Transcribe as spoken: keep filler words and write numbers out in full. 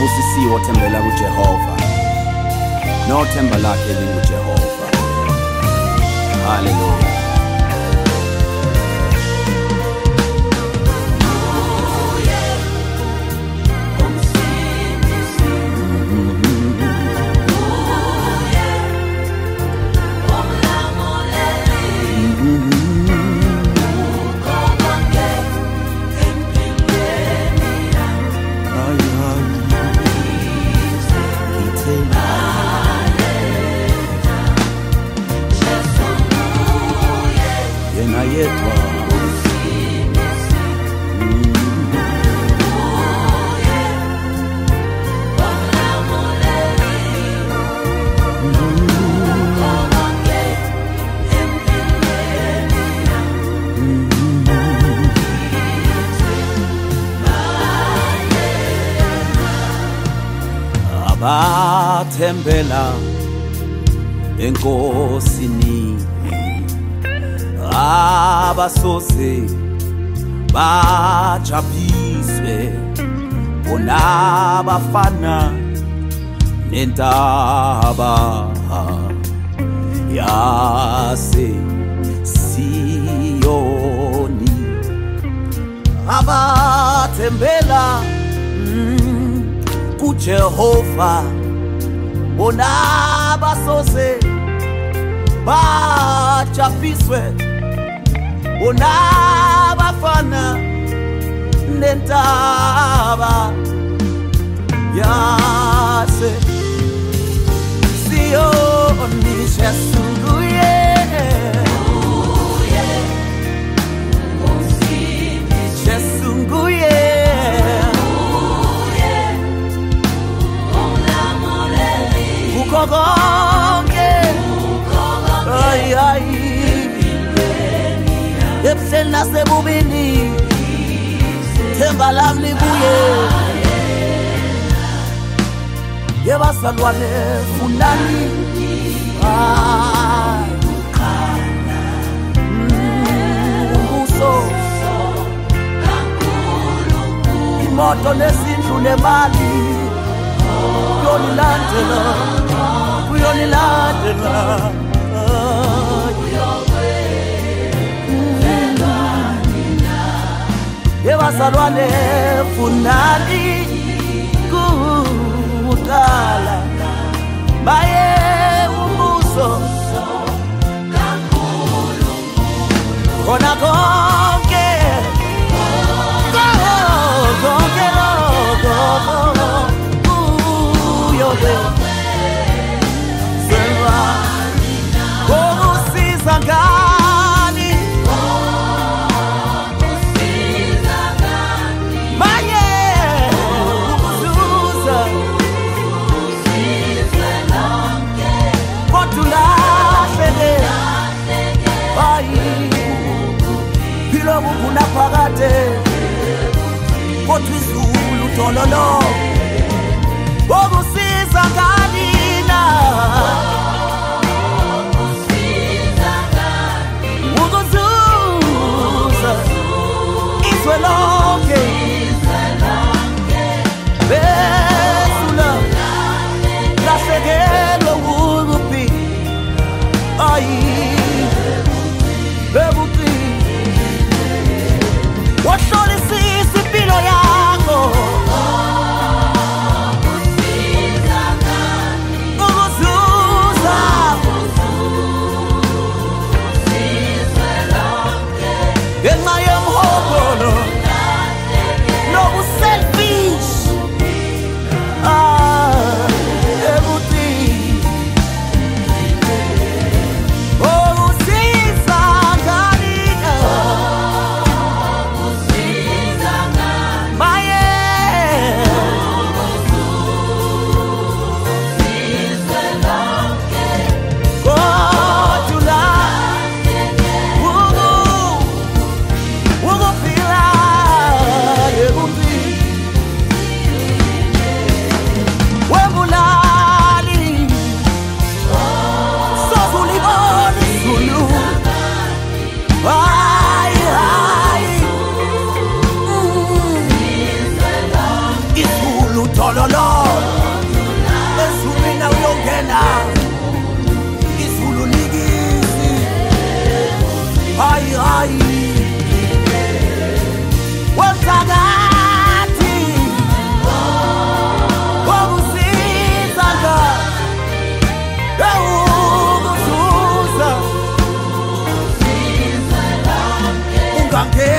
ubusisiwe othembela kuJehova nothemba lakhe linguJehova. Hallelujah. Bathembela enkosini abasoze bajabiswe bona bafana nentaba yase Siyoni. Abathembela kuJehova bona basoze bajabiswe bona bafana nentaba yase Siyoni. Jesunguye Jesunguye Ukogonge ay ay Ebsena sebubini Themba lami libuye Yebasalwane funani ay Umbuso Imoto nesindlu nemali Kuyonilandela Kuyonilandela Yebasalwane funani kudala baye umbuso kona konke konke uyobe selwa komusiza ngani maye umuzuza kotulahleke bayi philo bukuna phakade kotwizulu tololo komusiza ngani na umuzuza izwe lonke besula lahlekelo ukuphi ayi bebuqi wahlolisisa impilo yakho bange